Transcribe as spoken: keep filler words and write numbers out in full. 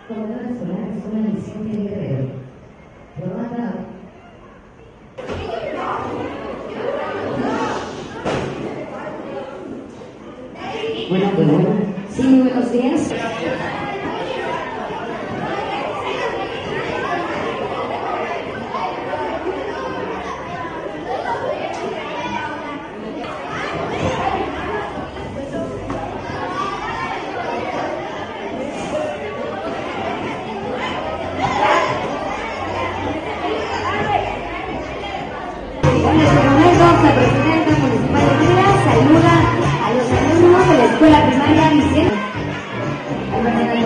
Comedor escolar Escuela Vicente Guerrero. Probada. Bueno, pues bueno. Sí, muy buenos días. En este momento, la presidenta municipal de Mérida saluda a los alumnos de la escuela primaria Vicente.